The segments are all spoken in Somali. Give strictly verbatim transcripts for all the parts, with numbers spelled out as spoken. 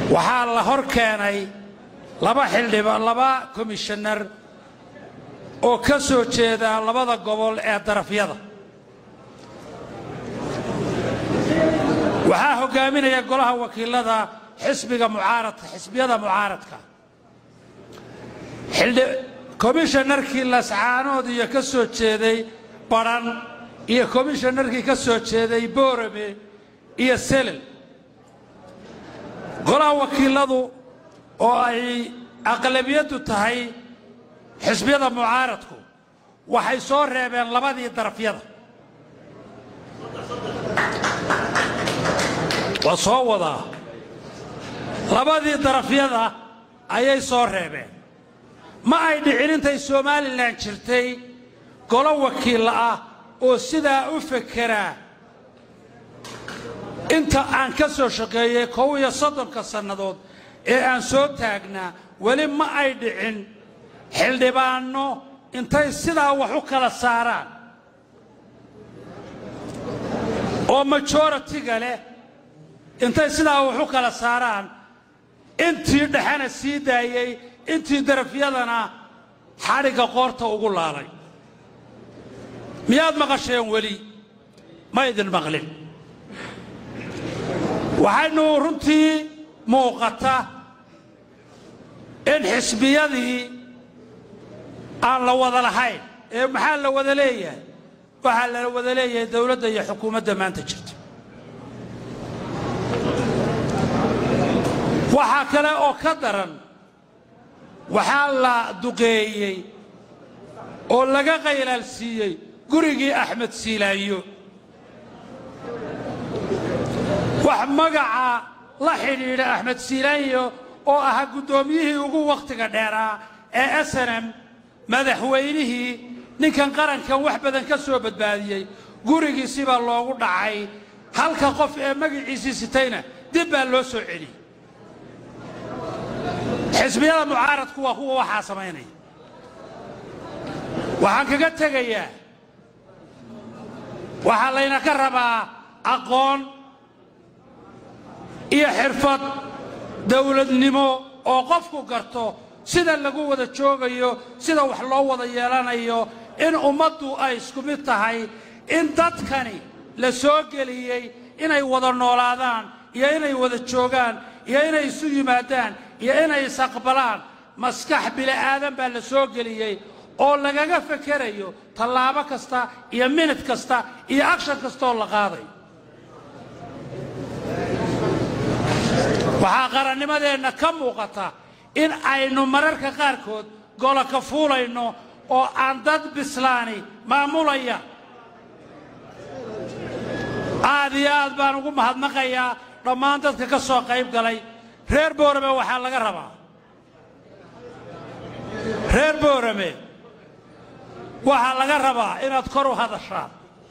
waxaa la hor keenay laba xildhibaan laba komishanar oo ka soo jeeda labada gobol ee darafyada waxaa hogaaminaya golaha wakiilada xisbiga mucaaradka xisbiyada mucaaradka xildhi komishanarkii lascaanood iyo ka soo jeeday baran iyo komishanarkii ka soo jeeday boorame iyo selel golaha wakiiladu oo ay aqlabiyadu tahay xisbiyada mucaaradku waxay soo reebeen labadii darafyada waa soo wadaa labadii darafyada ayay soo reebeen ma ay dhicin intay Soomaaliland jirtay golo wakiil ah oo sidaa u fekeraa inta aan ka soo shaqeeyay kow iyo soddonka sannadood ee aan soo taagnaa wali ma ay dhicin xildhibaano intay sidaa wax u kala saaraan oo majority-ga leh intay sidaa wax u kala saaraan intii dhaxana sii daayay intii darafyadana xadhiga qoorta ugu laalay miyaad maqasheen weli ma idin maqlin waxaynu runtii muuqata in xisbiyadii aan la wada lahayn ee maxaa la wada leeyahay waxaa la wada leeyahay dawladda iyo xukuumadda maanta jirta waxaa kale oo ka daran waxaa la duqeeyey oo laga qaylaalsiiyey gurigii Axmed Siilaayo wax magaca la xidhiidha Axmed Siilaayo oo ah gudoomiyihii ugu waqtiga dheeraa ee S N M madaxweynihii ninkan qarankan wax badan ka soo badbaadiyay gurigiisa baa loogu dhacay halka qof ee magaciisa sitayna dib baa loo soo celiyay xisbiyada mucaaradku waa kuwa waxa sameynay waxaan kaga tagayaa waxa layna ka rabaa aqoon iyo xirfad dawladnimo oo qofku garto sida lagu wada joogayo sida wax loo wada yeelanayo in ummaddu ay isku mid tahay in dadkani la soo geliyay inay wada noolaadaan iyo inay wada joogaan iyo inay isu yimaadaan iyo inay isaqbalaan maskax bilaadan baa la soo geliyay oo lagaga fakarayo tallaabo kasta iyo minute kasta iyo action kasta oo la qaaday waxaa qarannimadeena ka muuqata in aynu mararka qaarkood gola ka fuulayno oo aan dad bislaani maamulaya aad iyo aad baan ugu mahadnaqayaa dhammaan dadka ka soo qayb galay reer Boorame waxaa laga rabaa reer Boorame waxaa laga rabaa inaad kor u hadashaan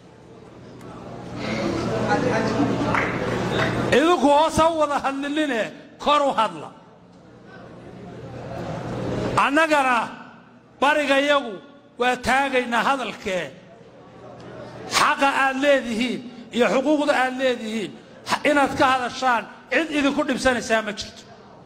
idinku hoos u wada hadlinine kor u hadla annagana bariga iyagu waa taagaynaa hadalkee xaqa aad leedihiin iyo xuquuqda aad leedihiin inaad ka hadashaan cid idinku dhibsanaysaa ma jirto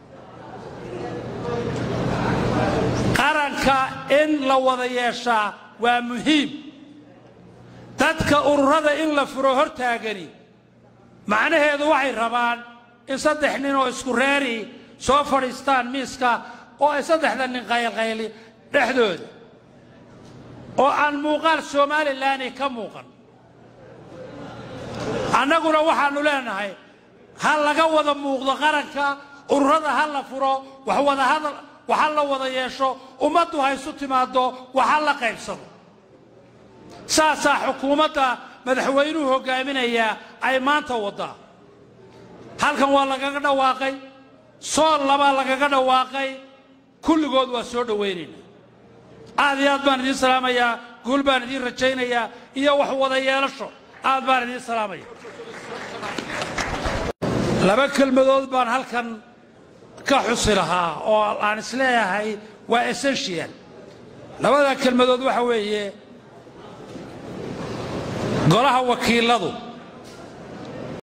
qaranka in la wada yeeshaa waa muhiim dadka ururada in la furo hortaagani macnaheedu waxay rabaan in saddex nin oo isku reeri soo fadhiistaan miiska oo ay saddexda nin qaylqayli dhexdooda oo aan muuqaal Soomaaliland ka muuqan annaguna waxaanu leenahay hal laga wada muuqdo qaranka ururada hal la furo wax wada hadal waxa la wada yeesho ummaddu haysu timaado waxa la qaybsado saasa xukuumadda madaxweynuhu hogaaminaya ay maanta wada halkan waa lagaga dhawaaqay soo laba lagaga dhawaaqay kulligood waa soo dhaweynayna aad iyo aad baan idin salaamayaa guul baan idin rajaynayaa iyo wax wada yeelasho aad baan idin salaamaya laba kelmadood baan halkan ka xusi lahaa oo aan isleeyahay waa essential labada kelmadood waxa weeye golaha wakiiladu